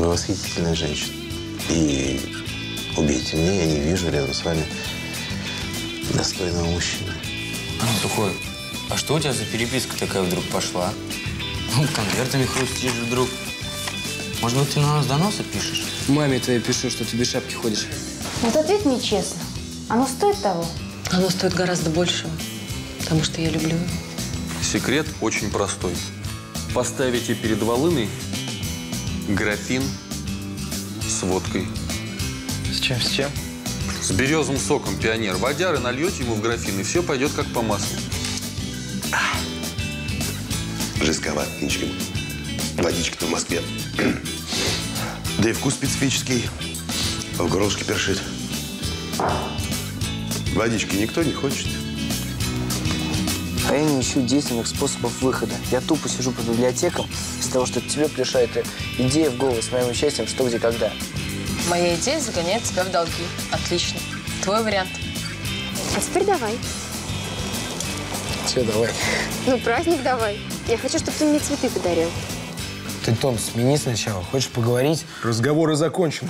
Вы восхитительная женщина. И убейте меня, я не вижу рядом с вами достойного мужчины. Сухой, а что у тебя за переписка такая вдруг пошла? Конвертами хрустишь вдруг. Может быть, ты на нас доносы пишешь? Маме твоей пишу, что ты без шапки ходишь. Вот ответь мне честно. Оно стоит того? Оно стоит гораздо большего, потому что я люблю его. Секрет очень простой. Поставите перед волыной графин с водкой. С чем, с чем? С березовым соком, пионер. Водяры нальете ему в графин, и все пойдет как по маслу. Жестковат, ничего. Водичка-то в Москве. Да и вкус специфический. В горлышке першит. Водички никто не хочет. А я не ищу действенных способов выхода. Я тупо сижу по библиотекам. Из того, что тебе пришла эта идея в голову с моим участием «Что, где, когда». Моя идея загоняет тебя в долги. Отлично. Твой вариант. А теперь давай. Все, давай. Ну, праздник давай. Я хочу, чтобы ты мне цветы подарил. Ты тон смени сначала. Хочешь поговорить? Разговоры закончены.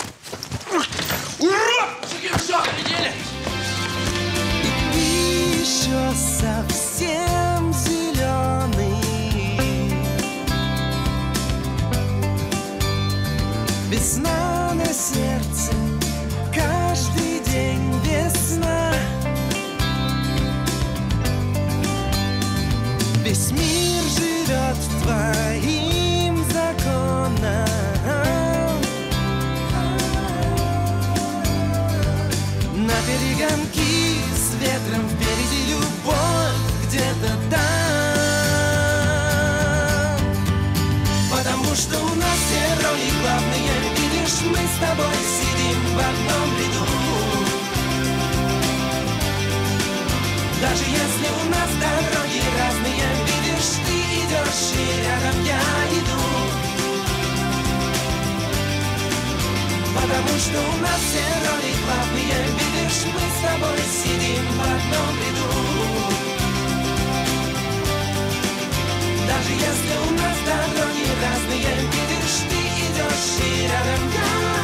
Еще совсем зеленый, весна на сердце, каждый день весна. Весь мир живет твоим законом. На перегонки с ветром впереди любовь где-то там. Потому что у нас герои главные. Видишь, мы с тобой сидим в одном ряду. Даже если у нас дороги разные, видишь, ты идешь и рядом я иду. Потому что у нас все роли главные, видишь, мы с тобой сидим в одном ряду. Даже если у нас дороги разные, видишь, ты идешь и рядом я.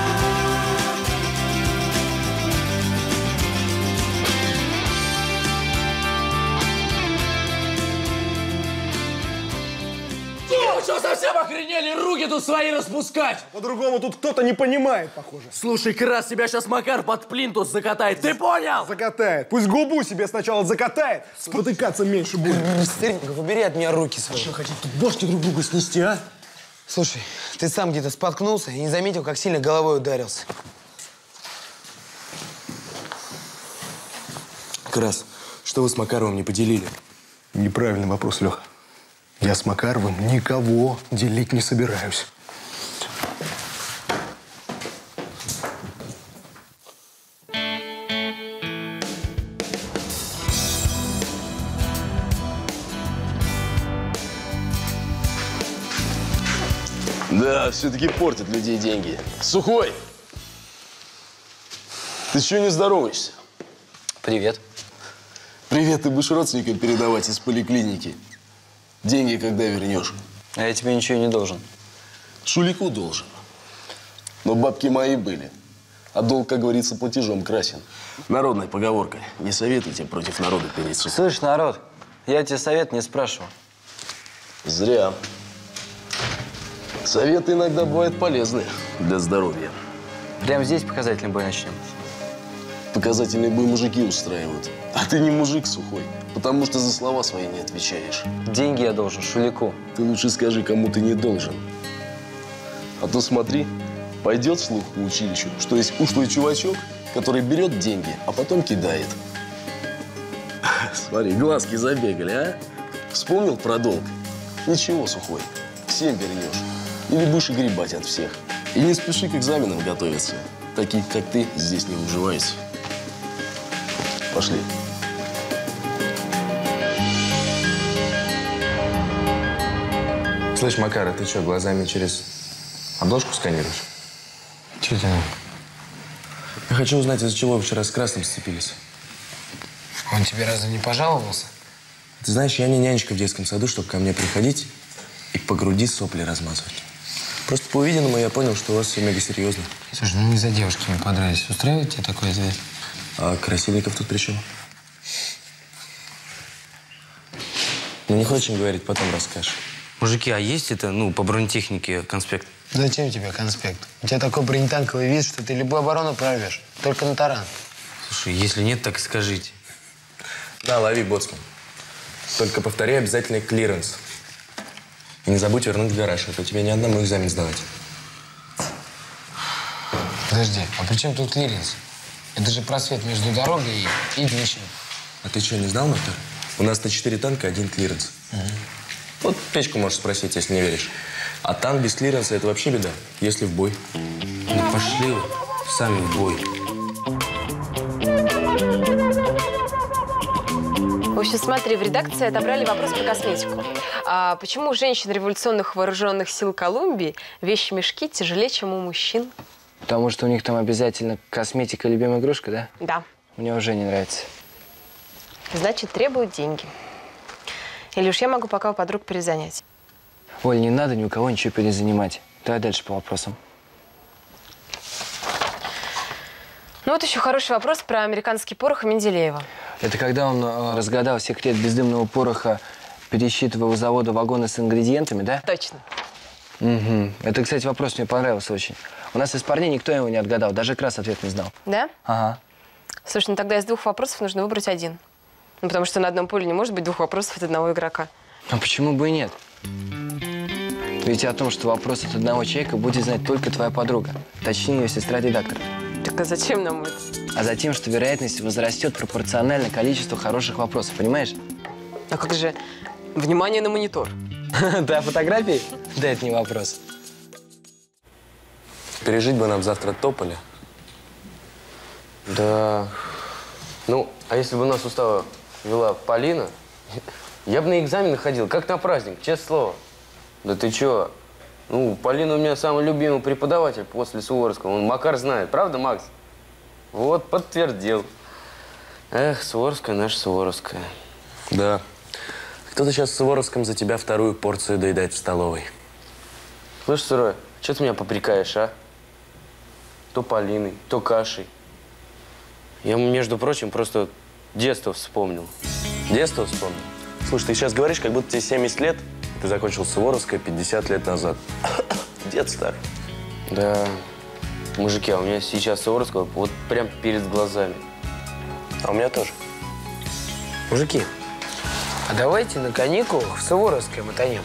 Вы что, совсем охренели? Руки тут свои распускать! По-другому тут кто-то не понимает, похоже. Слушай, Крас, тебя сейчас Макар под плинтус закатает. Ты понял? Закатает. Пусть губу себе сначала закатает. Спотыкаться меньше будет. Стерненьков, убери от меня руки свои. Что, хотите тут бошки друг друга снести, а? Слушай, ты сам где-то споткнулся и не заметил, как сильно головой ударился. Крас, что вы с Макаровым не поделили? Неправильный вопрос, Леха. Я с Макаровым никого делить не собираюсь. Да, все-таки портят людей деньги. Сухой! Ты чего не здороваешься? Привет. Привет, ты будешь родственникам передавать из поликлиники. Деньги когда вернешь? А я тебе ничего не должен. Шулику должен. Но бабки мои были. А долг, как говорится, платежом красен. Народная поговорка. Не советуйте против народа переть. Слышь, народ, я тебе совет не спрашивал. Зря. Советы иногда бывают полезны для здоровья. Прямо здесь показательный бой начнем. Показательные бои мужики устраивают. А ты не мужик, Сухой, потому что за слова свои не отвечаешь. Деньги я должен Шулику. Ты лучше скажи, кому ты не должен. А то смотри, пойдет слух по училищу, что есть ушлый чувачок, который берет деньги, а потом кидает. Смотри, глазки забегали, а? Вспомнил про долг? Ничего, Сухой, всем вернешь. Или будешь огребать от всех. И не спеши к экзаменам готовиться. Такие, как ты, здесь не уживаются. Пошли. Слышь, Макар, ты что, глазами через обложку сканируешь? Че ты? Я хочу узнать, из-за чего вы вчера с Красным сцепились. Он тебе разве не пожаловался? Ты знаешь, я не нянечка в детском саду, чтобы ко мне приходить и по груди сопли размазывать. Просто по увиденному я понял, что у вас все мега серьезно. Слушай, ну из-за девушки мне понравились. Устраивает тебе такой ответ? А Красильников тут при чем? Ну, не хочешь им говорить, потом расскажешь. Мужики, а есть это, ну, по бронетехнике конспект? Зачем тебе конспект? У тебя такой бронетанковый вид, что ты любую оборону прорвешь. Только на таран. Слушай, если нет, так и скажите. Да, лови, боцман. Только повторяй обязательно клиренс. И не забудь вернуть в гараж, а то тебе ни одному экзамен сдавать. Подожди, а при чем тут клиренс? Это же просвет между дорогой и днищем. А ты что, не знал, Мактар? У нас на 4 танка 1 клиренс. Вот Печку можешь спросить, если не веришь. А танк без клиренса – это вообще беда, если в бой. Ну пошли вы сами в бой. В общем, смотри, в редакции отобрали вопрос про косметику. А почему у женщин революционных вооруженных сил Колумбии вещи-мешки тяжелее, чем у мужчин? Потому что у них там обязательно косметика и любимая игрушка, да? Да. Мне уже не нравится. Значит, требуют деньги. Или уж я могу пока у подруг перезанять. Оль, не надо ни у кого ничего перезанимать. Давай дальше по вопросам. Ну вот еще хороший вопрос про американский порох и Менделеева. Это когда он разгадал секрет бездымного пороха, пересчитывая у завода вагоны с ингредиентами, да? Точно. Угу. Это, кстати, вопрос мне понравился очень. У нас из парней никто его не отгадал, даже Крас ответ не знал. Да? Ага. Слушай, ну тогда из 2 вопросов нужно выбрать 1. Ну, потому что на одном поле не может быть 2 вопросов от одного игрока. А почему бы и нет? Ведь о том, что вопрос от одного человека будет знать только твоя подруга. Точнее, ее сестра-редактор. Так а зачем нам это? А затем, что вероятность возрастет пропорционально количеству хороших вопросов, понимаешь? А как же внимание на монитор? Ты о фотографии? Да, это не вопрос. Пережить бы нам завтра Тополя. Да. Ну, а если бы у нас уставы вела Полина, я бы на экзамены ходил, как на праздник, честное слово. Да ты чё? Ну, Полина у меня самый любимый преподаватель после Суворовского. Он Макар знает. Правда, Макс? Вот, подтвердил. Эх, Суворовская наша Суворовская. Да. Кто-то сейчас в Суворовском за тебя 2-ю порцию доедает в столовой. Слышь, Сурой, что ты меня попрекаешь, а? То Полиной, то кашей. Я, между прочим, просто детство вспомнил. Детство вспомнил? Слушай, ты сейчас говоришь, как будто тебе 70 лет, ты закончил Суворовское 50 лет назад. Дед старый. Да, мужики, а у меня сейчас Суворовского вот прям перед глазами. А у меня тоже. Мужики, а давайте на каникулах в Суворовское мотанем.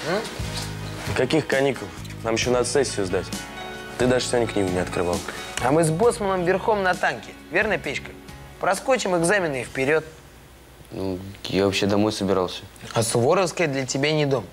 Каких каникул? Нам еще надо сессию сдать. Ты даже сегодня книгу не открывал. А мы с боссманом верхом на танке. Верно, Печка? Проскочим экзамены и вперед. Ну, я вообще домой собирался. А Суворовская для тебя не дом.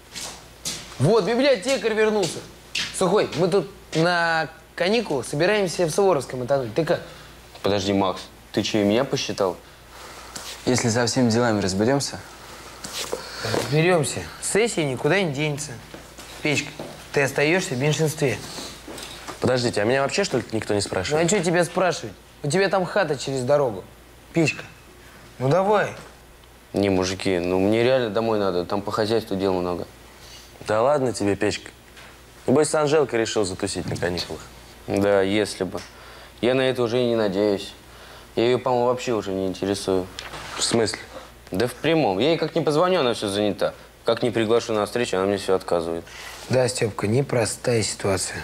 Вот, библиотекарь вернулся. Сухой, мы тут на каникулах собираемся в Суворовское мотануть. Ты как? Подожди, Макс, ты что, и меня посчитал? Если со всеми делами разберемся. Разберемся. Сессия никуда не денется. Печка, ты остаешься в меньшинстве. Подождите, а меня вообще, что ли, никто не Ну, спрашивает? а что тебя спрашивать? У тебя там хата через дорогу. Печка, ну давай. Не, мужики, ну мне реально домой надо. Там по хозяйству дел много. Да ладно тебе, Печка. Небось, с Анжелкой решил затусить на каникулах. Да, если бы. Я на это уже и не надеюсь. Я ее, по-моему, вообще уже не интересую. В смысле? Да в прямом. Я ей как не позвоню, она все занята. Как не приглашу на встречу, она мне все отказывает. Да, Степка, непростая ситуация.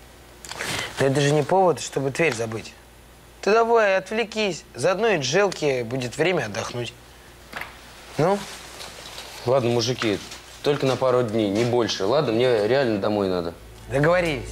Да это же не повод, чтобы Тверь забыть. Ты давай, отвлекись. Заодно и Джелке будет время отдохнуть. Ну? Ладно, мужики, только на пару дней, не больше. Ладно, мне реально домой надо. Договорились.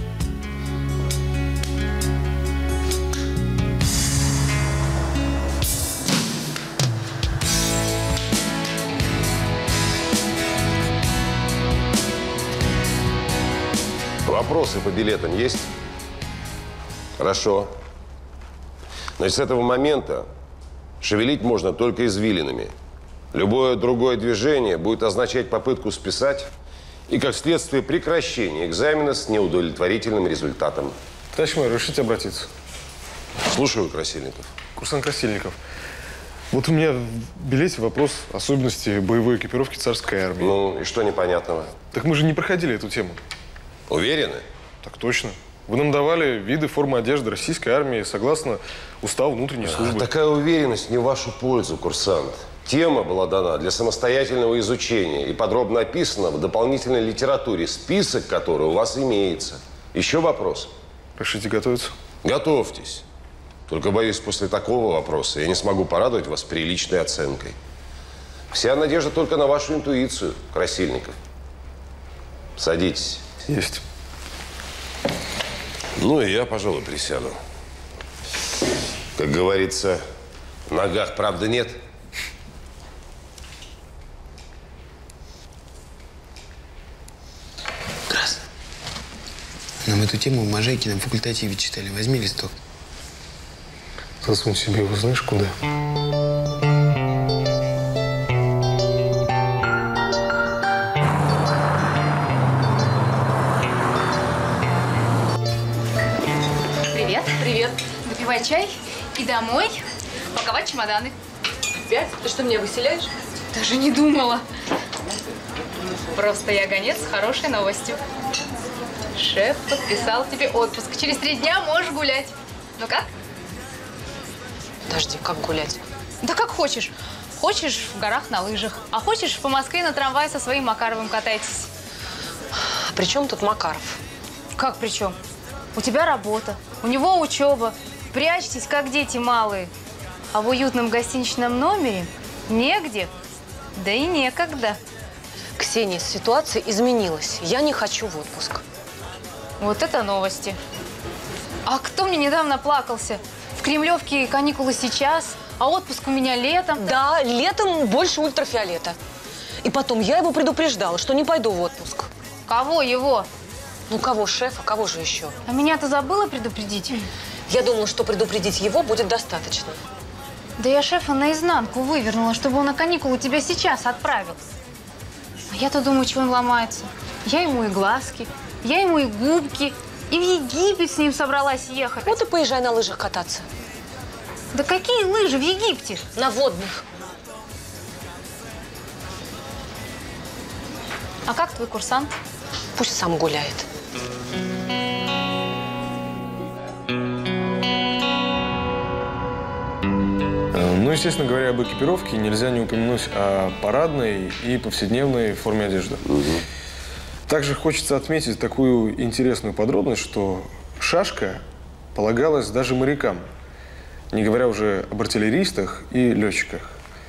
Вопросы по билетам есть? Хорошо. Значит, с этого момента шевелить можно только извилинами. Любое другое движение будет означать попытку списать и, как следствие, прекращение экзамена с неудовлетворительным результатом. Товарищ мэр, решите обратиться. Слушаю, Красильников. Курсант Красильников. Вот у меня в билете вопрос особенности боевой экипировки царской армии. Ну, и что непонятного? Так мы же не проходили эту тему. Уверены? Так точно. Вы нам давали виды формы одежды российской армии согласно уставу внутренней службы. Такая уверенность не в вашу пользу, курсант. Тема была дана для самостоятельного изучения и подробно описана в дополнительной литературе, список которой у вас имеется. Еще вопрос? Решите готовиться? Готовьтесь. Только, боюсь, после такого вопроса я не смогу порадовать вас приличной оценкой. Вся надежда только на вашу интуицию, Красильников. Садитесь. Есть. Ну и я, пожалуй, присяду. Как говорится, в ногах правды нет. Крас. Нам эту тему в Можайке на факультативе читали. Возьми листок. Засунь себе его знаешь куда? Привет. Привет. Выпивай чай и домой паковать чемоданы. Опять? Ты что, меня выселяешь? Даже не думала. Просто я гонец с хорошей новостью. Шеф подписал тебе отпуск. Через 3 дня можешь гулять. Ну как? Подожди, как гулять? Да как хочешь. Хочешь в горах на лыжах, а хочешь по Москве на трамвае со своим Макаровым катайтесь. А при чем тут Макаров? Как при чем? У тебя работа, у него учеба. Прячьтесь, как дети малые. А в уютном гостиничном номере негде, да и некогда. Ксения, ситуация изменилась. Я не хочу в отпуск. Вот это новости. А кто мне недавно плакался? В Кремлевке каникулы сейчас, а отпуск у меня летом. Да, летом больше ультрафиолета. И потом, я его предупреждала, что не пойду в отпуск. Кого его? Ну, кого? Шефа? Кого же еще? А меня-то забыла предупредить? Я думала, что предупредить его будет достаточно. Да я шефа наизнанку вывернула, чтобы он на каникулы тебя сейчас отправил. А я-то думаю, чего он ломается. Я ему и глазки, я ему и губки, и в Египет с ним собралась ехать. Вот и поезжай на лыжах кататься. Да какие лыжи в Египте? На водных. А как твой курсант? Пусть сам гуляет. Ну, естественно говоря, об экипировке нельзя не упомянуть о парадной и повседневной форме одежды. Также хочется отметить такую интересную подробность, что шашка полагалась даже морякам, не говоря уже об артиллеристах и летчиках.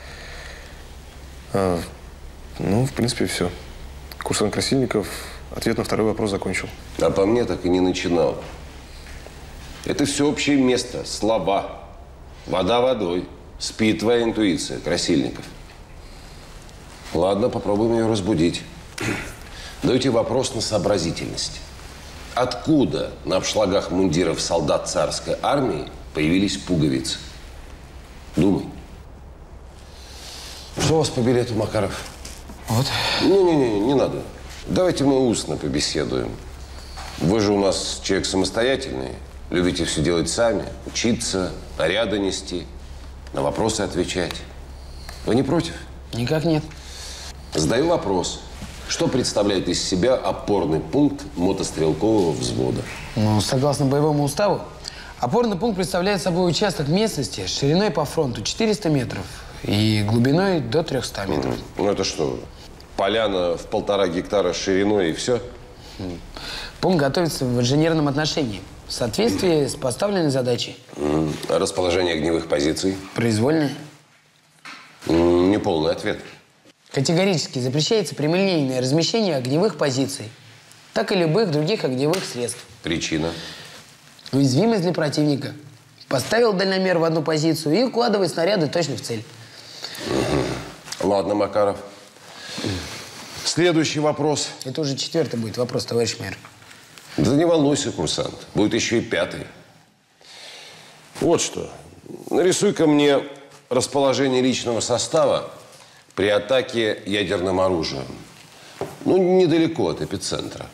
Ну, в принципе, все. Курсант Красильников ответ на второй вопрос закончил. А по мне так и не начинал. Это все общее место, слова. Вода водой. Спит твоя интуиция, Красильников. Ладно, попробуем ее разбудить. Дайте вопрос на сообразительность. Откуда на обшлагах мундиров солдат царской армии появились пуговицы? Думай. Что у вас по билету, Макаров? Вот. Не надо. Давайте мы устно побеседуем. Вы же у нас человек самостоятельный. Любите все делать сами, учиться, наряды нести, на вопросы отвечать. Вы не против? Никак нет. Задаю вопрос. Что представляет из себя опорный пункт мотострелкового взвода? Ну, согласно боевому уставу, опорный пункт представляет собой участок местности шириной по фронту 400 метров и глубиной до 300 метров. Ну, это что, поляна в 1,5 гектара шириной и все? Пункт готовится в инженерном отношении, в соответствии с поставленной задачей. А расположение огневых позиций? Произвольное. Неполный ответ. Категорически запрещается прямолинейное размещение огневых позиций, так и любых других огневых средств. Причина? Уязвимость для противника. Поставил дальномер в одну позицию и укладывает снаряды точно в цель. Ладно, Макаров. Следующий вопрос. Это уже 4-й будет вопрос, товарищ мэр. Да не волнуйся, курсант. Будет еще и 5-й. Вот что. Нарисуй-ка мне расположение личного состава при атаке ядерным оружием. Ну, недалеко от эпицентра.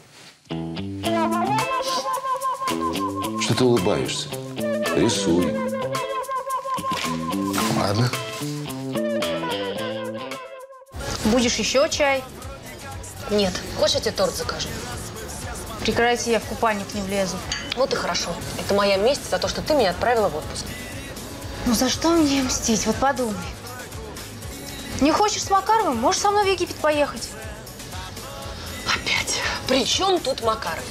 Что ты улыбаешься? Рисуй. Ладно. Будешь еще чай? Нет. Хочешь, я тебе торт закажу? Прекрати, я в купальник не влезу. Вот и хорошо. Это моя месть за то, что ты меня отправила в отпуск. Ну за что мне мстить? Вот подумай. Не хочешь с Макаровым? Можешь со мной в Египет поехать. Опять. При чем тут Макаров?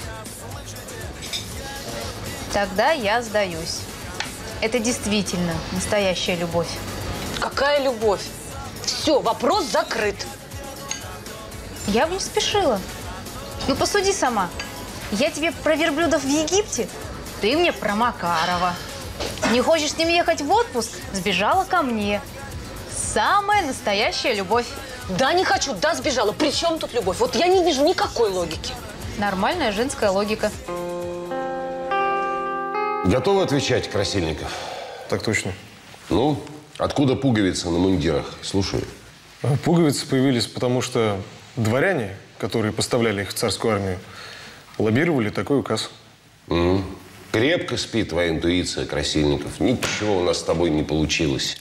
Тогда я сдаюсь. Это действительно настоящая любовь. Какая любовь? Все, вопрос закрыт. Я бы не спешила. Ну, посуди сама. Я тебе про верблюдов в Египте, ты мне про Макарова. Не хочешь с ним ехать в отпуск? Сбежала ко мне. Самая настоящая любовь. Да, не хочу, да, сбежала. При чем тут любовь? Вот я не вижу никакой логики. Нормальная женская логика. Готовы отвечать, Красильников? Так точно. Ну, откуда пуговицы на мундирах? Слушаю. Пуговицы появились, потому что дворяне, которые поставляли их в царскую армию, лоббировали такой указ. Крепко спит твоя интуиция, Красильников. Ничего у нас с тобой не получилось.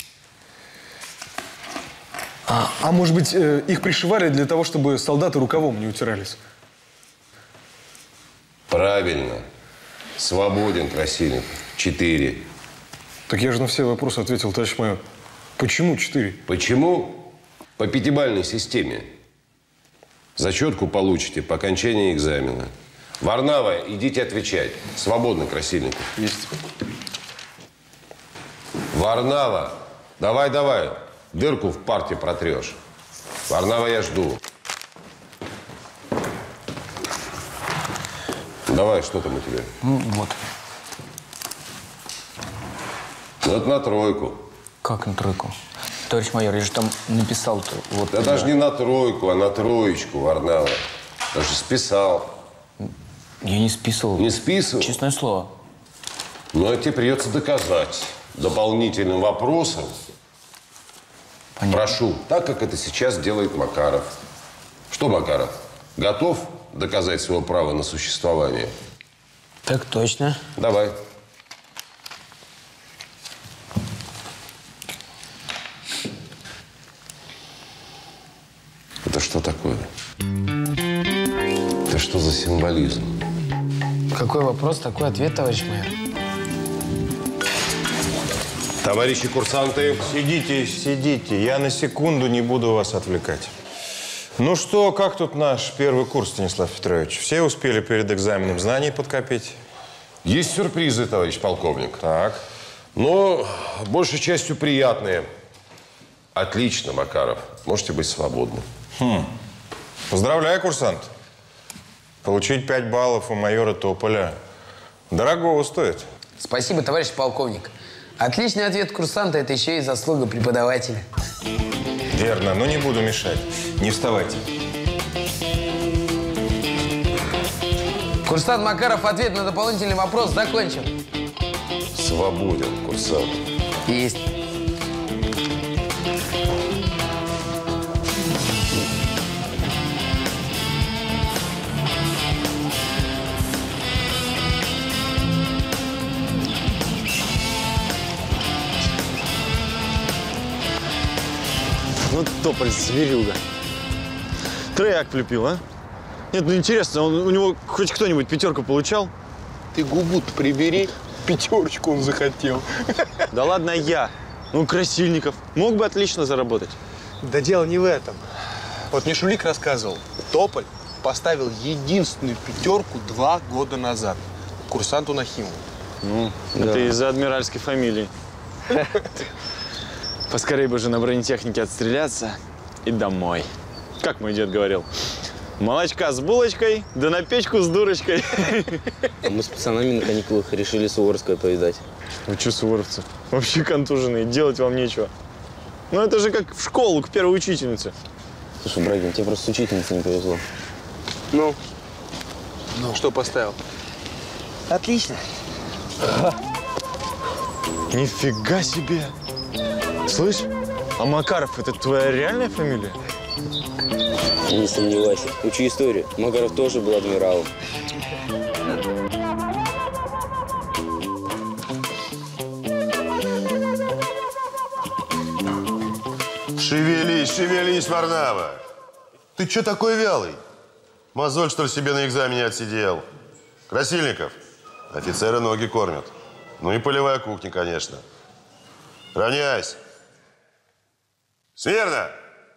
А может быть, их пришивали для того, чтобы солдаты рукавом не утирались? Правильно. Свободен, Красильников. 4. Так я же на все вопросы ответил, товарищ майор. Почему 4? Почему? По 5-бальной системе. Зачетку получите по окончании экзамена. Варнава, идите отвечать. Свободно, Красильников. Есть. Варнава, давай. Дырку в парте протрешь. Варнава, я жду. Давай, что там у тебя? Вот. Ну, это на 3. Как на 3? Товарищ майор, я же там написал-то. Вот, да даже не на 3, а на 3, Варнава. Даже списал. Я не списывал. Не списывал? Честное слово. Ну, это тебе придется доказать дополнительным вопросом. Понятно. Прошу, так как это сейчас делает Макаров. Что, Макаров, готов доказать свое право на существование? Так точно. Давай. Это что такое? Это что за символизм? Какой вопрос, такой ответ, товарищ майор. Товарищи курсанты. Сидите. Я на секунду не буду вас отвлекать. Ну что, как тут наш первый курс, Станислав Петрович? Все успели перед экзаменом знаний подкопить? Есть сюрпризы, товарищ полковник. Так. Но большей частью приятные. Отлично, Макаров. Можете быть свободны. Поздравляю, курсант. Получить 5 баллов у майора Тополя дорогого стоит. Спасибо, товарищ полковник. Отличный ответ курсанта – это еще и заслуга преподавателя. Верно, но не буду мешать. Не вставайте. Курсант Макаров, ответ на дополнительный вопрос закончен. Свободен, курсант. Есть. Ну, Тополь, зверюга. Трояк влепил, а? Нет, ну интересно, у него хоть кто-нибудь 5 получал? Ты губу-то прибери, 5 он захотел. Да ладно я. Ну, Красильников. Мог бы отлично заработать. Да дело не в этом. Вот мне Шулик рассказывал, Тополь поставил единственную 5 2 года назад. Курсанту Нахимову. Ну, да. Это из-за адмиральской фамилии. Поскорей бы же на бронетехнике отстреляться и домой. Как мой дед говорил. Молочка с булочкой, да на печку с дурочкой. Мы с пацанами на каникулах решили Суворовское повидать. Вы что, суворовцы? Вообще контуженные, делать вам нечего. Ну это же как в школу к первой учительнице. Слушай, Брагин, тебе просто с учительницей не повезло. Ну, что поставил? Отлично. Нифига себе! Слышь, а Макаров – это твоя реальная фамилия? Не сомневайся. Учи историю. Макаров тоже был адмиралом. Шевелись, Варнава. Ты что такой вялый? Мозоль, что ли, себе на экзамене отсидел? Красильников. Офицеры ноги кормят. Ну и полевая кухня, конечно. Равняйся. Смирно!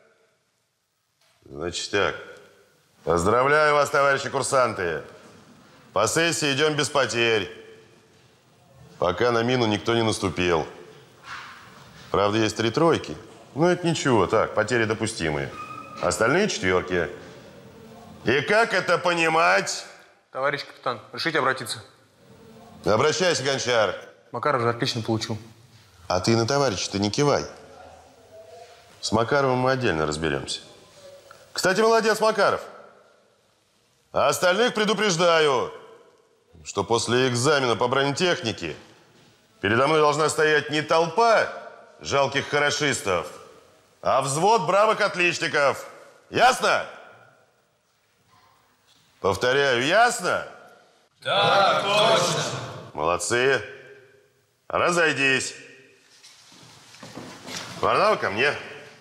Значит так. Поздравляю вас, товарищи курсанты. По сессии идем без потерь. Пока на мину никто не наступил. Правда, есть 3 тройки. Но это ничего, так, потери допустимые. Остальные 4. И как это понимать? Товарищ капитан, решите обратиться. Обращайся, Гончар. Макаров же отлично получил. А ты на товарища-то не кивай. С Макаровым мы отдельно разберемся. Кстати, молодец, Макаров. А остальных предупреждаю, что после экзамена по бронетехнике передо мной должна стоять не толпа жалких хорошистов, а взвод бравых отличников. Ясно? Повторяю, ясно? Так, точно. Молодцы. Разойдись. Варнава ко мне.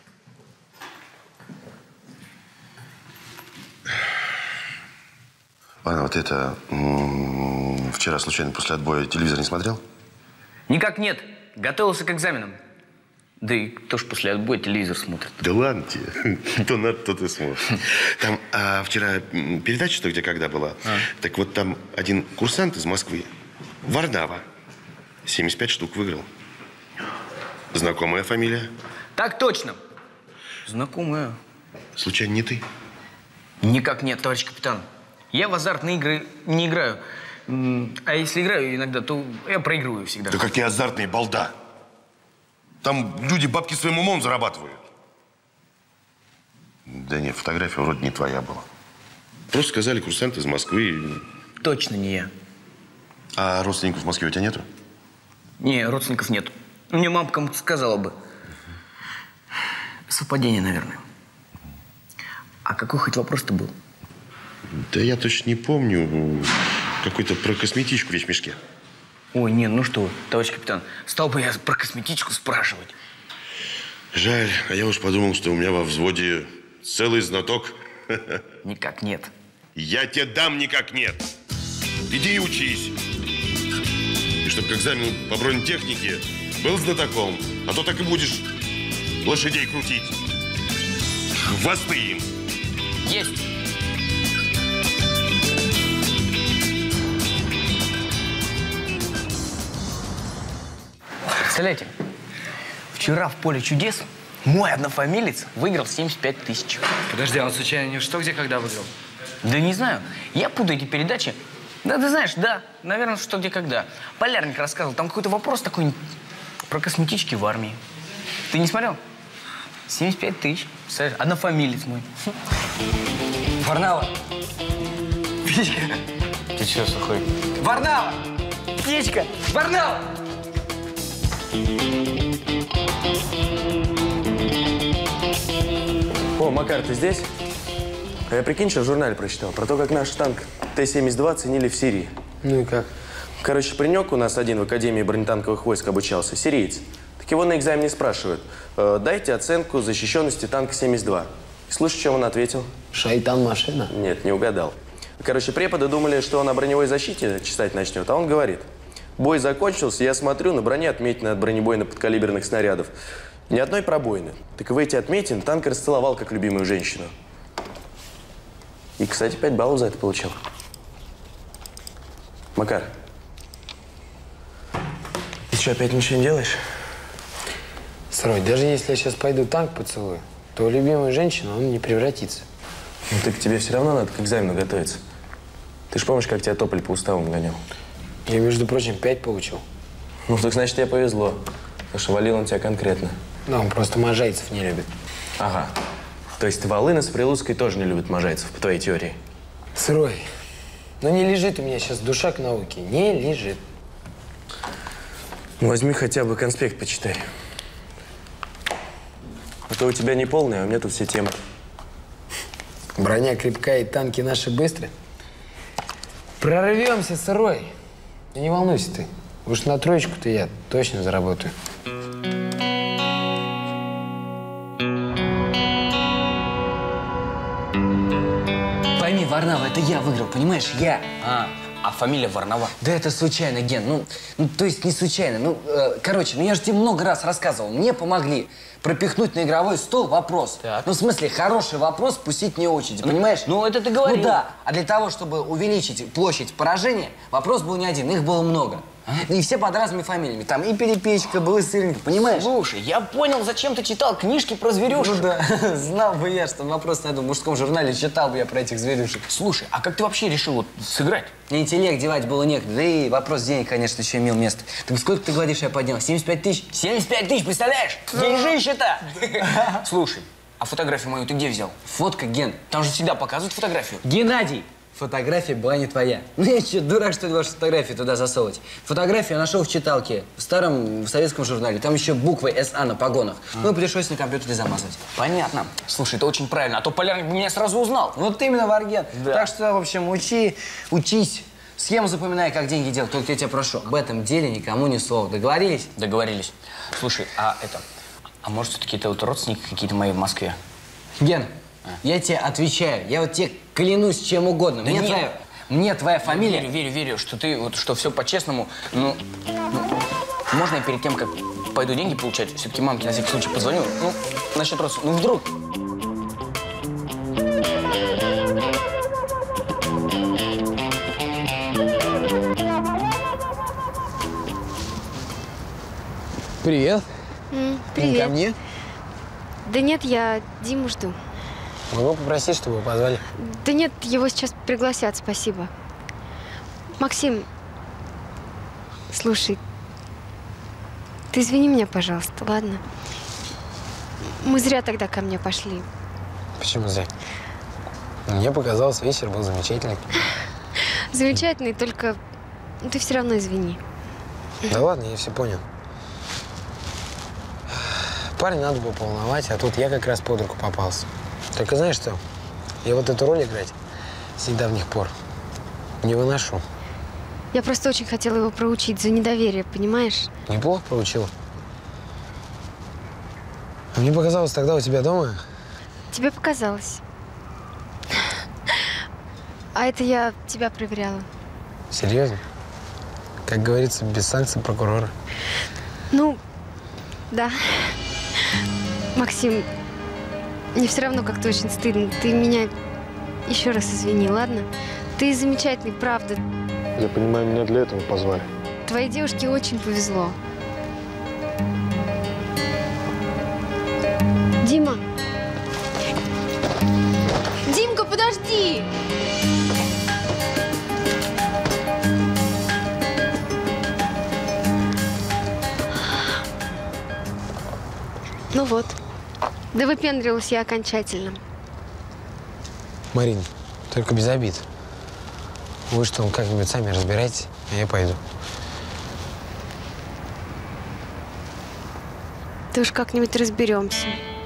Ладно, вот это... вчера случайно после отбоя телевизор не смотрел? Никак нет. Готовился к экзаменам. Да и кто ж после отбоя телевизор смотрит? Да ладно тебе. То надо, то ты смотришь. Там вчера передача «Что, где, когда» была. Так вот там один курсант из Москвы, Варнава, 75 штук выиграл. Знакомая фамилия? Так точно. Знакомая. Случайно не ты? Никак нет, товарищ капитан. Я в азартные игры не играю. А если играю иногда, то я проигрываю всегда. Да какие азартные, балда! Там люди бабки своим умом зарабатывают. Да нет, фотография вроде не твоя была. Просто сказали, курсант из Москвы. Точно не я. А родственников в Москве у тебя нету? Не, родственников нет. Мне мама кому-то сказала бы. Совпадение, наверное. А какой хоть вопрос-то был? Да я точно не помню. Какой-то про косметичку весь в мешке. Ой, не, ну что, товарищ капитан, стал бы я про косметичку спрашивать. Жаль, а я уж подумал, что у меня во взводе целый знаток. Никак нет. Я тебе дам никак нет. Иди и учись. И чтоб к экзамену по бронетехнике был знатоком, а то так и будешь лошадей крутить. Хвосты им. Есть. Представляете, вчера в поле чудес мой однофамилец выиграл 75 тысяч. Подожди, а он случайно не «Что, где, когда» выиграл? Да не знаю. Я путаю эти передачи. Да, ты знаешь, да, наверное, «Что, где, когда». Полярник рассказывал, там какой-то вопрос такой про косметички в армии. Ты не смотрел? 75 тысяч. Представляешь, однофамилец мой. Варнава! Птичка! Ты че, сухой? Варнава! Птичка! Варнава! О, Макар, ты здесь? А я, прикинь, что в журнале прочитал про то, как наш танк Т-72 ценили в Сирии. Ну и как? Короче, паренек у нас один в Академии бронетанковых войск обучался, сириец. Так его на экзамене спрашивают, дайте оценку защищенности танка 72. И слушай, что он ответил? Шайтан машина? Нет, не угадал. Короче, преподы думали, что он о броневой защите читать начнет, а он говорит: бой закончился, я смотрю, на броне отметины от бронебойно-подкалиберных снарядов. Ни одной пробоины. Так в эти отметины танк расцеловал, как любимую женщину. И, кстати, 5 баллов за это получил. Макар, ты что, опять ничего не делаешь? Срой, даже если я сейчас пойду танк поцелую, то в любимую женщину он не превратится. Ну так тебе все равно надо к экзамену готовиться. Ты ж помнишь, как тебя Тополь по уставу гонял? Я, между прочим, 5 получил. Ну так значит, тебе повезло. Потому что валил он тебя конкретно. Да, он просто можайцев не любит. Ага. То есть Волына с Прилуцкой тоже не любят можайцев, по твоей теории? Срой, ну не лежит у меня сейчас душа к науке. Не лежит. Возьми хотя бы конспект почитай. А то у тебя не полный, а у меня тут все темы. Броня крепкая и танки наши быстрые. Прорвемся, Сырой. Да не волнуйся ты. Уж на 3-ку-то я точно заработаю. Пойми, Варнава, это я выиграл, понимаешь? Я. а фамилия Варнова. Да это случайно, Ген. Ну то есть не случайно. Короче, я же тебе много раз рассказывал. Мне помогли пропихнуть на игровой стол вопрос. Так. Ну, в смысле, хороший вопрос пустить вне очереди, понимаешь? Ну, это ты говорил. Ну да. А для того, чтобы увеличить площадь поражения, вопрос был не один, их было много. И все под разными фамилиями. Там и Перепечка был, и Сырник, понимаешь? Слушай, я понял, зачем ты читал книжки про зверюшек. Ну да, знал бы я, что вопрос найду в мужском журнале, читал бы я про этих зверюшек. Слушай, а как ты вообще решил вот сыграть? Интеллект девать было некуда, да и вопрос денег, конечно, еще имел место. Так сколько ты говоришь, я поднял? 75 тысяч? 75 тысяч, представляешь? Деньжище-то! Слушай, а фотографию мою ты где взял? Фотка, Ген. Там же всегда показывают фотографию. Геннадий! Фотография была не твоя. Ну я что, дурак, что ли, ваши фотографии туда засовывать? Фотографию я нашел в читалке, в старом советском журнале. Там еще буквы СА на погонах. Ну, пришлось на компьютере замазывать. Понятно. Слушай, это очень правильно, а то Полярник бы меня сразу узнал. Вот именно, Варген. Да. Так что, в общем, учись. Схему запоминай, как деньги делать. Только я тебя прошу, об этом деле никому ни слова. Договорились? Договорились. Слушай, а может, все-таки это вот родственники какие-то мои в Москве? Ген, я тебе отвечаю. Я вот тебе клянусь чем угодно. Да Мне твоя фамилия... Верю, что что все по-честному. Ну, можно я перед тем, как пойду деньги получать, все-таки мамке на всякий случай позвоню? Ну, насчет родственников. Ну, вдруг... Привет. Привет. Не ко мне? Да нет, я Диму жду. Могу попросить, чтобы его позвали? Да нет, его сейчас пригласят, спасибо. Максим, слушай, ты извини меня, пожалуйста, ладно? Мы зря тогда ко мне пошли. Почему зря? Мне показалось, вечер был замечательный. Замечательный, только ты все равно извини. Да ладно, я все понял. Парня надо было поволновать, а тут я как раз под руку попался. Только знаешь что? Я вот эту роль играть с недавних пор не выношу. Я просто очень хотела его проучить за недоверие, понимаешь? Неплохо проучила. А мне показалось, тогда у тебя дома... Тебе показалось. А это я тебя проверяла. Серьезно? Как говорится, без санкций прокурора. Ну, да. Максим, мне все равно как-то очень стыдно. Ты меня еще раз извини, ладно? Ты замечательный, правда. Я понимаю, меня для этого позвали. Твоей девушке очень повезло. Дима! Димка, подожди! Ну вот. Да выпендрилась я окончательно. Марин, только без обид. Вы что, как-нибудь сами разбирайтесь, а я пойду. Ты уж как-нибудь разберемся.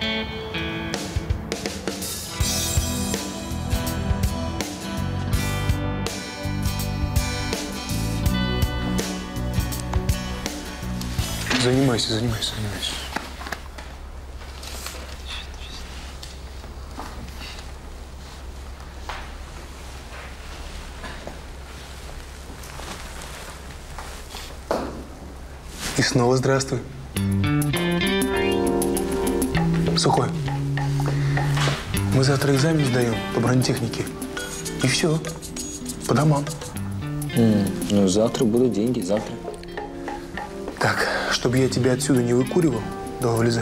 Занимайся. И снова здравствуй. Сухой. Мы завтра экзамен сдаем по бронетехнике. И все. По домам. Ну, завтра будут деньги, завтра. Так, чтобы я тебя отсюда не выкуривал, давай вылезай.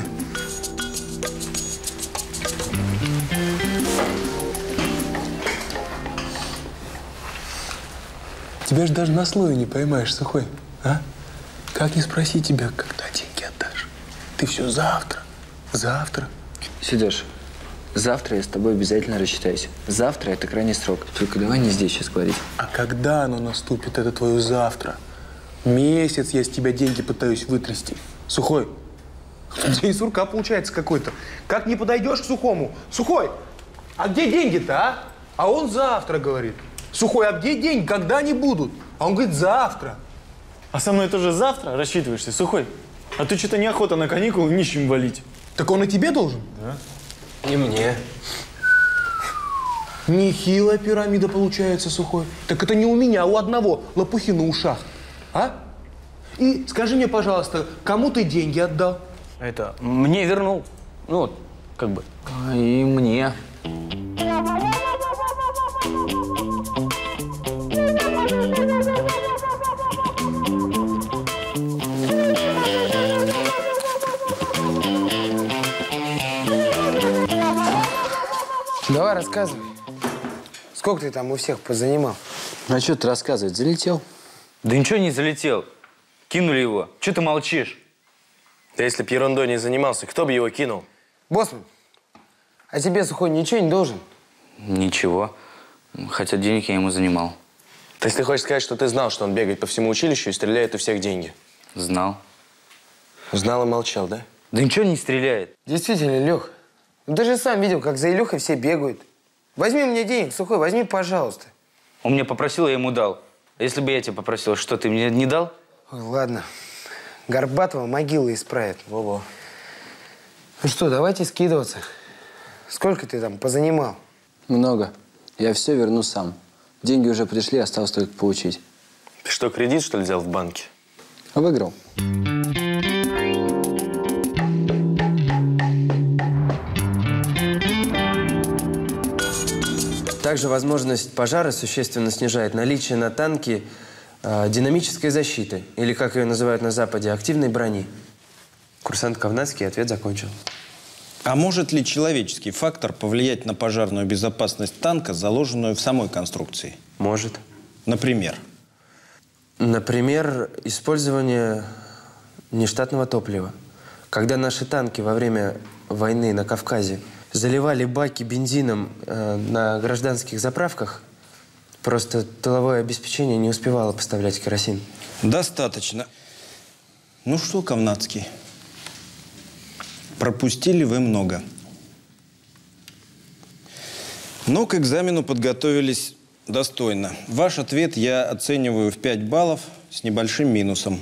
Тебя же даже на слове не поймаешь, Сухой, а? Как не спроси тебя, когда деньги отдашь? Ты все завтра. Сереж, завтра я с тобой обязательно рассчитаюсь. Завтра это крайний срок. Только давай не здесь сейчас говорить. А когда оно наступит, это твое завтра? Месяц я с тебя деньги пытаюсь вытрясти. Сухой, день сурка получается какой-то. Как не подойдешь к Сухому? Сухой, а где деньги-то, а? А он завтра говорит. Сухой, а где деньги? Когда они будут? А он говорит, завтра. А со мной тоже завтра рассчитываешься, Сухой? А ты что-то неохота на каникулы нищим валить. Так он и тебе должен? Да. И мне. Нехилая пирамида получается, Сухой. Так это не у меня, а у одного лопухи на ушах. А? И скажи мне, пожалуйста, кому ты деньги отдал? Это, мне вернул. Ну, вот, как бы. И мне. Давай, рассказывай. Сколько ты там у всех позанимал? А что ты рассказывать? Залетел? Да ничего не залетел. Кинули его. Че ты молчишь? Да если б ерундой не занимался, кто бы его кинул? Боссман, а тебе, Сухой, ничего не должен? Ничего. Хотя денег я ему занимал. То есть ты хочешь сказать, что ты знал, что он бегает по всему училищу и стреляет у всех деньги? Знал. Знал и молчал, да? Да ничего не стреляет. Действительно, Лех. Ну, ты же сам видел, как за Илюхой все бегают. Возьми мне денег, Сухой, возьми, пожалуйста. Он меня попросил, я ему дал. А если бы я тебя попросил, что, ты мне не дал? Ой, ладно. Горбатова могила исправит. Во-во. Ну что, давайте скидываться. Сколько ты там позанимал? Много. Я все верну сам. Деньги уже пришли, осталось только получить. Ты что, кредит, что ли, взял в банке? Выиграл. Также возможность пожара существенно снижает наличие на танке динамической защиты, или, как ее называют на Западе, активной брони. Курсант Ковнацкий ответ закончил. А может ли человеческий фактор повлиять на пожарную безопасность танка, заложенную в самой конструкции? Может. Например? Например, использование нештатного топлива. Когда наши танки во время войны на Кавказе заливали баки бензином на гражданских заправках, просто тыловое обеспечение не успевало поставлять керосин. Достаточно. Ну что, Ковнацкий, пропустили вы много. Но к экзамену подготовились достойно. Ваш ответ я оцениваю в 5 баллов с небольшим минусом.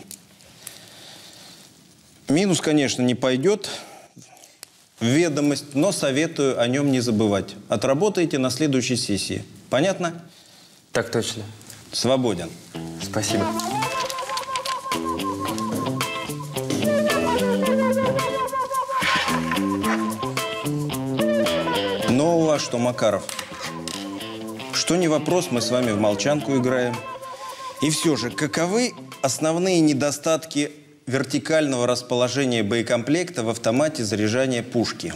Минус, конечно, не пойдет в ведомость, но советую о нем не забывать. Отработаете на следующей сессии. Понятно? Так точно. Свободен. Спасибо. Но у вас что, Макаров? Что не вопрос, мы с вами в молчанку играем. И все же, каковы основные недостатки вертикального расположения боекомплекта в автомате заряжания пушки?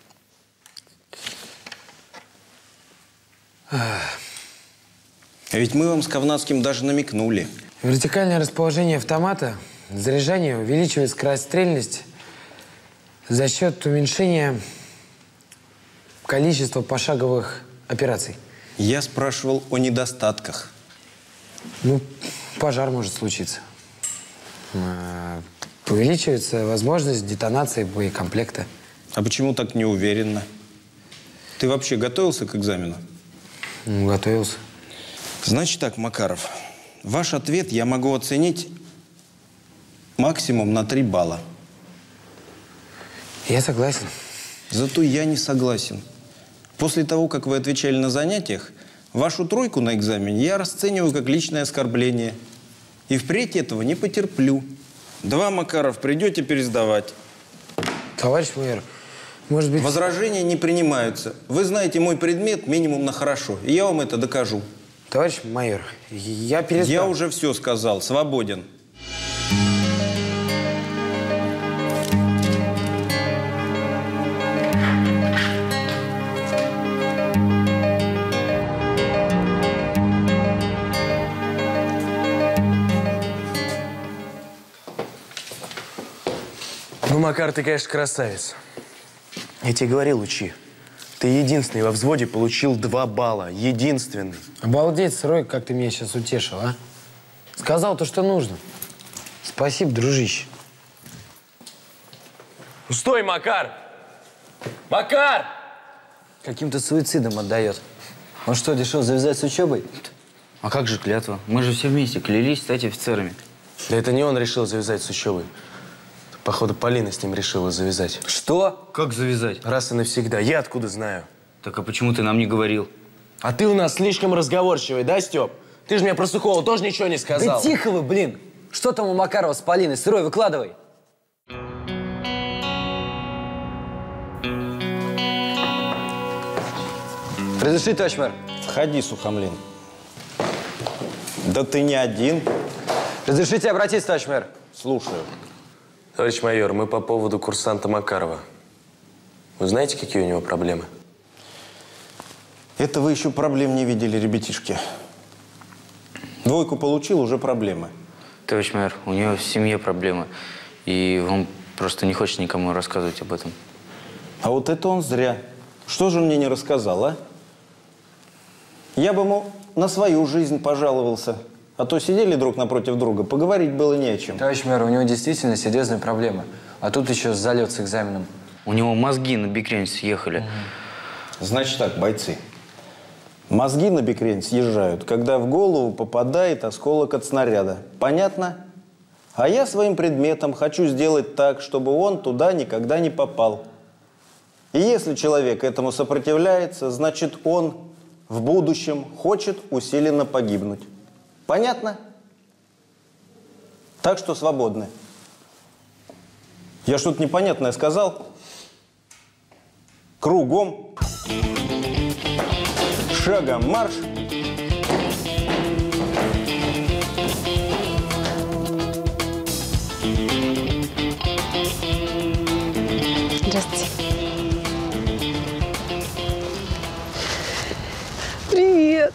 Ведь мы вам с Ковнацким даже намекнули. Вертикальное расположение автомата, заряжание увеличивает скорострельность за счет уменьшения количества пошаговых операций. Я спрашивал о недостатках. Ну, пожар может случиться. Увеличивается возможность детонации боекомплекта. А почему так неуверенно? Ты вообще готовился к экзамену? Готовился. Значит так, Макаров, ваш ответ я могу оценить максимум на 3 балла. Я согласен. Зато я не согласен. После того, как вы отвечали на занятиях, вашу 3 на экзамене я расцениваю как личное оскорбление. И впредь этого не потерплю. 2, Макаров, придете пересдавать. Товарищ майор, может быть... Возражения не принимаются. Вы знаете мой предмет минимум на хорошо. И я вам это докажу. Товарищ майор, я пересдам. Я уже все сказал. Свободен. Ну, Макар, ты, конечно, красавец. Я тебе говорил, учи. Ты единственный во взводе получил 2 балла. Единственный. Обалдеть, Срой, как ты меня сейчас утешил, а? Сказал то, что нужно. Спасибо, дружище. Ну, стой, Макар! Макар! Каким-то суицидом отдает. Он что, решил завязать с учебой? А как же клятва? Мы же все вместе клялись стать офицерами. Да это не он решил завязать с учебой. Походу, Полина с ним решила завязать. Что? Как завязать? Раз и навсегда. Я откуда знаю? Так а почему ты нам не говорил? А ты у нас слишком разговорчивый, да, Степ? Ты же мне про Сухого тоже ничего не сказал. Да тихо вы, блин! Что там у Макарова с Полиной? Сырой, выкладывай. Разреши, товарищ мэр. Входи, Сухомлин. Да ты не один. Разрешите обратиться, товарищ мэр? Слушаю. Товарищ майор, мы по поводу курсанта Макарова. Вы знаете, какие у него проблемы? Это вы еще проблем не видели, ребятишки. Двойку получил, уже проблемы. Товарищ мэр, у него в семье проблемы. И он просто не хочет никому рассказывать об этом. А вот это он зря. Что же он мне не рассказал, а? Я бы ему на свою жизнь пожаловался. А то сидели друг напротив друга, поговорить было не о чем. Товарищ мэр, у него действительно серьезные проблемы. А тут еще залет с экзаменом. У него мозги на бикрень съехали. Значит так, бойцы. Мозги на бикрень съезжают, когда в голову попадает осколок от снаряда. Понятно? А я своим предметом хочу сделать так, чтобы он туда никогда не попал. И если человек этому сопротивляется, значит, он в будущем хочет усиленно погибнуть. Понятно? Так что свободны. Я что-то непонятное сказал? Кругом. Шагом марш. Здравствуйте. Привет.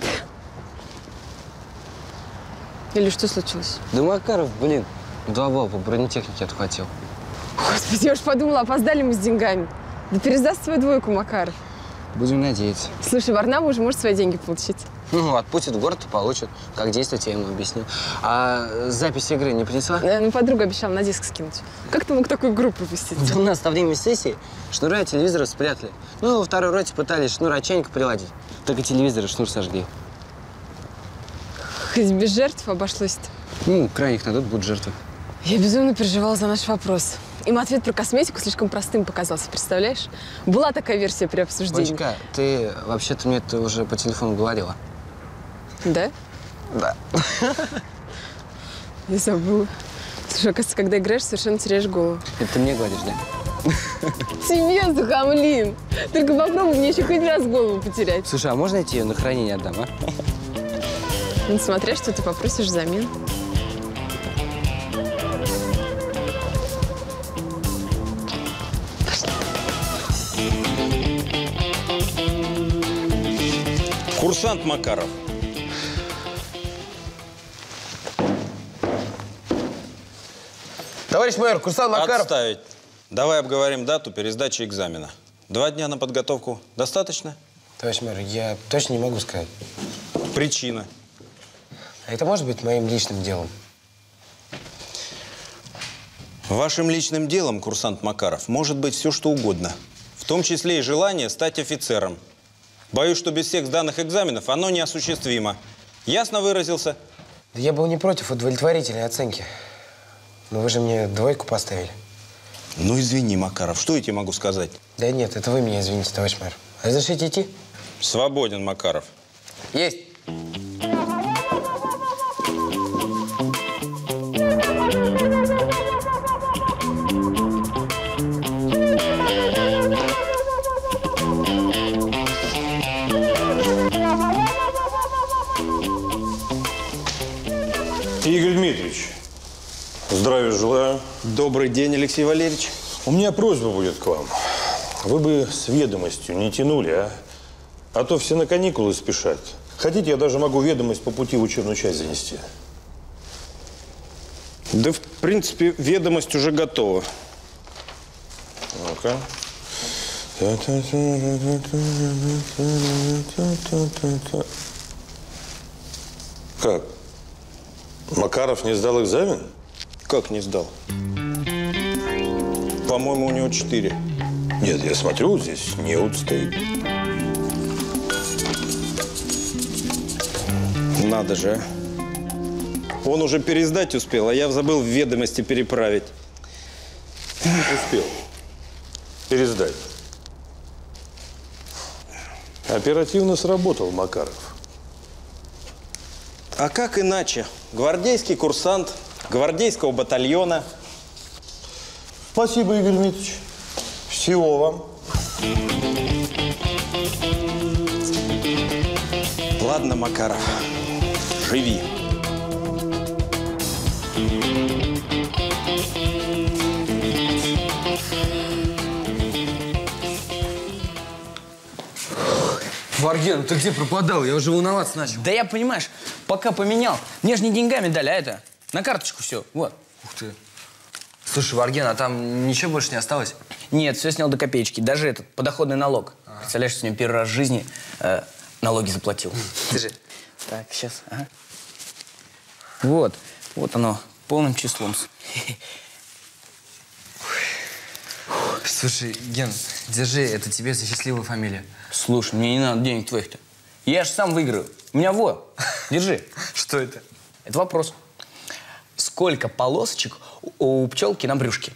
Или что случилось? Да Макаров, блин, 2 балла по бронетехнике отхватил. Господи, я уж подумала, опоздали мы с деньгами. Да пересдаст свою двойку, Макаров. Будем надеяться. Слушай, Варнава уже может свои деньги получить. Ну, отпустит в город и получит. Как действовать, я ему объясню. А запись игры не принесла? Ну, подруга обещала на диск скинуть. Как ты мог такую игру пропустить? Да у нас во время сессии шнура от телевизора спрятали. Ну, во второй роте пытались шнур от чайника приладить. Так и телевизор и шнур сожгли. Хоть без жертв обошлось-то. Ну, крайних найдут, будут жертвы. Я безумно переживала за наш вопрос. Им ответ про косметику слишком простым показался, представляешь? Была такая версия при обсуждении. Олечка, ты вообще-то мне это уже по телефону говорила. Да? Да. Я забыла. Слушай, оказывается, когда играешь, совершенно теряешь голову. Это ты мне говоришь, да? Тебе, Сухомлин! Только попробуй мне еще хоть раз голову потерять. Слушай, а можно я тебе ее на хранение отдам, а? Ну, смотря, что ты попросишь взамен. Курсант Макаров. Товарищ майор, курсант Макаров… Отставить. Давай обговорим дату пересдачи экзамена. 2 дня на подготовку достаточно? Товарищ майор, я точно не могу сказать. Причина? А это может быть моим личным делом? Вашим личным делом, курсант Макаров, может быть все, что угодно. В том числе и желание стать офицером. Боюсь, что без всех сданных экзаменов оно неосуществимо. Ясно выразился? Да я был не против удовлетворительной оценки. Но вы же мне 2 поставили. Ну, извини, Макаров, что я тебе могу сказать? Да нет, это вы меня извините, товарищ майор. Разрешите идти? Свободен, Макаров. Есть. Игорь Дмитриевич, здравия желаю. Добрый день, Алексей Валерьевич. У меня просьба будет к вам. Вы бы с ведомостью не тянули, а? А то все на каникулы спешат. Хотите, я даже могу ведомость по пути в учебную часть занести. Да, в принципе, ведомость уже готова. Ну-ка. Как? Макаров не сдал экзамен? Как не сдал? По-моему, у него 4. Нет, я смотрю, здесь неуд стоит. Надо же, а. Он уже пересдать успел, а я забыл в ведомости переправить. Успел. Пересдать. Оперативно сработал, Макаров. А как иначе? Гвардейский курсант гвардейского батальона. Спасибо, Игорь Дмитриевич. Всего вам. Ладно, Макаров, живи. Варген, ты где пропадал? Я уже волноваться начал. Да я, понимаешь, пока поменял. Мне же не деньгами дали, а это на карточку все. Вот. Ух ты. Слушай, Варген, а там ничего больше не осталось? Нет, все снял до копеечки. Даже этот подоходный налог. Представляешь, с ним первый раз в жизни налоги заплатил. Держи. Так, сейчас. Ага. Вот. Вот оно, полным числом. Слушай, Ген, держи, это тебе за счастливую фамилию. Слушай, мне не надо денег твоих-то. Я же сам выиграю. У меня вот. Держи. Что это? Это вопрос. Сколько полосочек у пчелки на брюшке?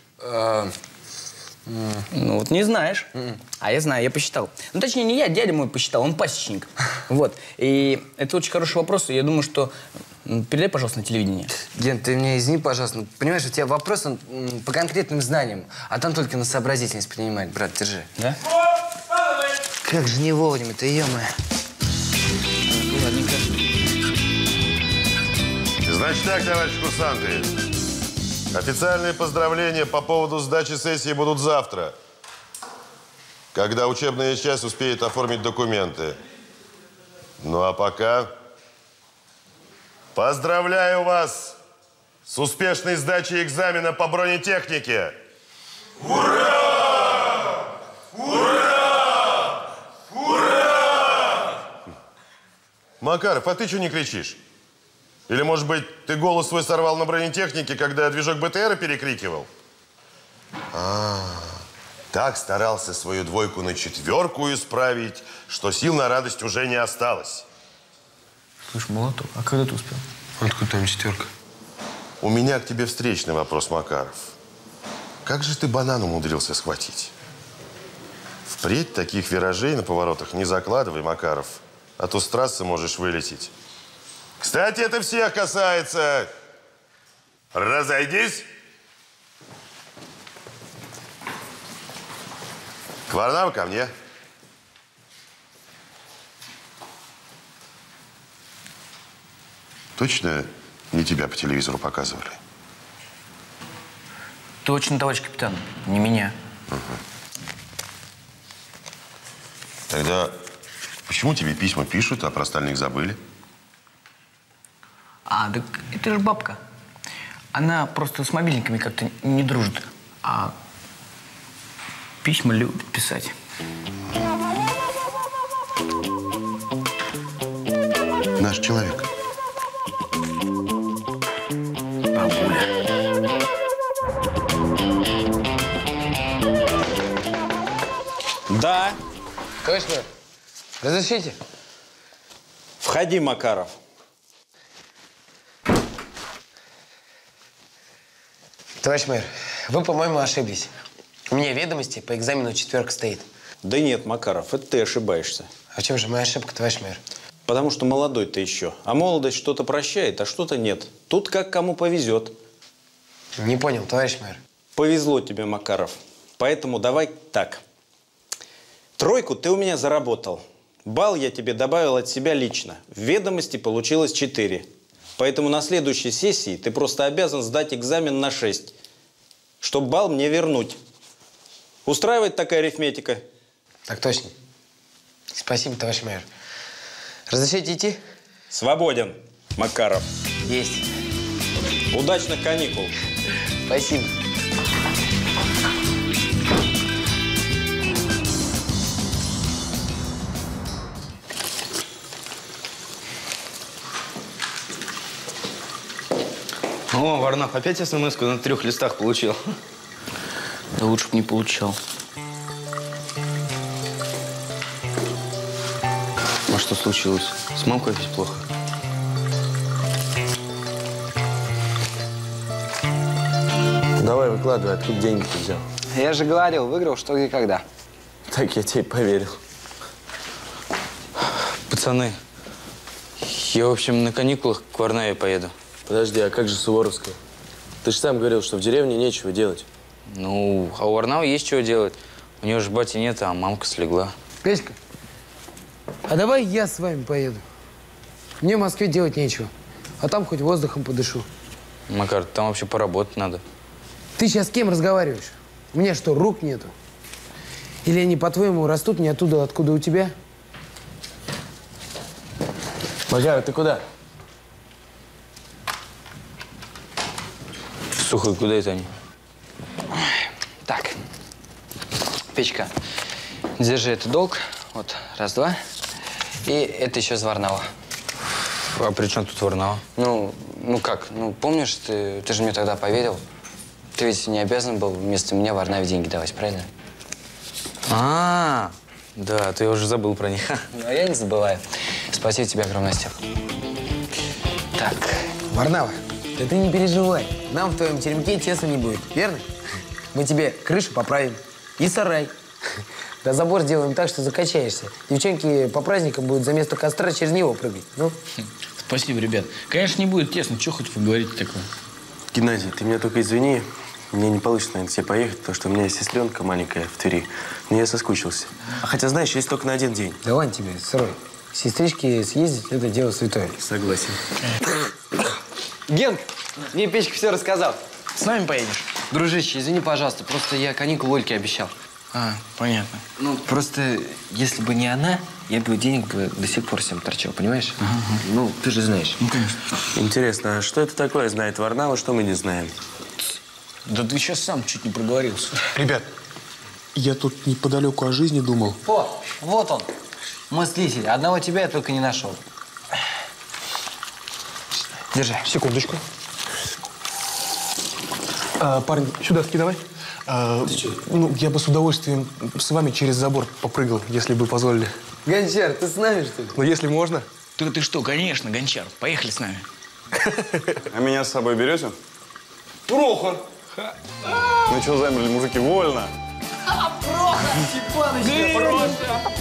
Ну вот не знаешь. А я знаю, я посчитал. Ну точнее, не я, дядя мой посчитал, он пасечник. Вот. И это очень хороший вопрос, и я думаю, что... Передай, пожалуйста, на телевидение. Ген, ты меня извини, пожалуйста. Понимаешь, у тебя вопрос он, по конкретным знаниям, а там только на сообразительность принимает. Брат, держи. Да? Как же не вовремя-то, ё-моё. Ладненько. Значит так, товарищи курсанты. Официальные поздравления по поводу сдачи сессии будут завтра, когда учебная часть успеет оформить документы. Ну а пока поздравляю вас с успешной сдачей экзамена по бронетехнике. Ура! Ура! Ура! Макаров, а ты что не кричишь? Или, может быть, ты голос свой сорвал на бронетехнике, когда движок БТРа перекрикивал? Так старался свою двойку на 4 исправить, что сил на радость уже не осталось. Слушай, молоток, а когда ты успел? Откуда там 4? У меня к тебе встречный вопрос, Макаров. Как же ты банан умудрился схватить? Впредь таких виражей на поворотах не закладывай, Макаров, а то с трассы можешь вылететь. Кстати, это всех касается. Разойдись. Варнава, ко мне. Точно не тебя по телевизору показывали? Точно, товарищ капитан, не меня. Тогда почему тебе письма пишут, а про остальных забыли? А, так это же бабка. Она просто с мобильниками как-то не дружит. А письма любит писать. Наш человек. Бабуля. Да. Товарищ мэр, разрешите? Входи, Макаров. Товарищ мэр, вы, по-моему, ошиблись. У меня ведомости по экзамену 4 стоит. Да нет, Макаров, это ты ошибаешься. А в чем же моя ошибка, товарищ мэр? Потому что молодой ты еще. А молодость что-то прощает, а что-то нет. Тут как кому повезет. Не понял, товарищ мэр. Повезло тебе, Макаров. Поэтому давай так. 3 ты у меня заработал. Балл я тебе добавил от себя лично. В ведомости получилось 4. Поэтому на следующей сессии ты просто обязан сдать экзамен на 6, чтобы балл мне вернуть. Устраивает такая арифметика? Так точно. Спасибо, товарищ мэр. Разрешите идти? Свободен, Макаров. Есть. Удачных каникул. Спасибо. О, Варнав, опять смс-ку на 3 листах получил. Да лучше бы не получал. А что случилось? С мамкой опять плохо? Давай, выкладывай, откуда деньги ты взял? Я же говорил, выиграл что где когда. Так я тебе поверил. Пацаны, я, в общем, на каникулах к Варнаве поеду. Подожди, а как же Суворовская? Ты же сам говорил, что в деревне нечего делать. Ну, а у Варнавы есть чего делать. У нее же бати нет, а мамка слегла. Петька, а давай я с вами поеду. Мне в Москве делать нечего. А там хоть воздухом подышу. Макар, там вообще поработать надо. Ты сейчас с кем разговариваешь? У меня что, рук нету? Или они, по-твоему, растут не оттуда, откуда у тебя? Макар, ты куда? Сухой, куда это они? Так, Печка, держи этот долг. Вот, раз, два. И это еще с Варнава. А при чем тут Варнава? Ну как? Ну, помнишь, ты же мне тогда поверил? Ты ведь не обязан был вместо меня Варнаве деньги давать, правильно? Да, ты уже забыл про них. Ну, а я не забываю. Спасибо тебе огромное, Степ. Так, Варнава, да ты не переживай. Нам в твоем теремке тесно не будет, верно? Мы тебе крышу поправим и сарай. Да забор сделаем так, что закачаешься. Девчонки по праздникам будут за место костра через него прыгать. Ну? Спасибо, ребят. Конечно, не будет тесно. Чего хоть вы говорите такое? Геннадий, ты меня только извини. Мне не получится, наверное, к тебе поехать, потому что у меня есть сестренка маленькая в Твери. Но я соскучился. А хотя, знаешь, есть только на один день. Да ладно тебе, сырой. Сестрички съездить – это дело святое. Согласен. Генк, мне Печка все рассказал. С нами поедешь? Дружище, извини, пожалуйста, просто я каникулы Ольке обещал. Понятно. Ну, просто, если бы не она, я бы денег бы до сих пор всем торчал, понимаешь? Ну, ты же знаешь. Ну, конечно. Интересно, а что это такое знает Варнава, что мы не знаем? Да ты сейчас сам чуть не проговорился. Ребят, я тут неподалеку о жизни думал. О, вот он, мыслитель. Одного тебя я только не нашел. Держи. Секундочку. Парень, сюда скидывай. Ну, я бы с удовольствием с вами через забор попрыгал, если бы позволили. Гончар, ты с нами, что ли? Ну, если можно. Ты что, конечно, Гончар. Поехали с нами. А меня с собой берете? Прохор! Ну что замерли, мужики, вольно? Прохор, Степаныч,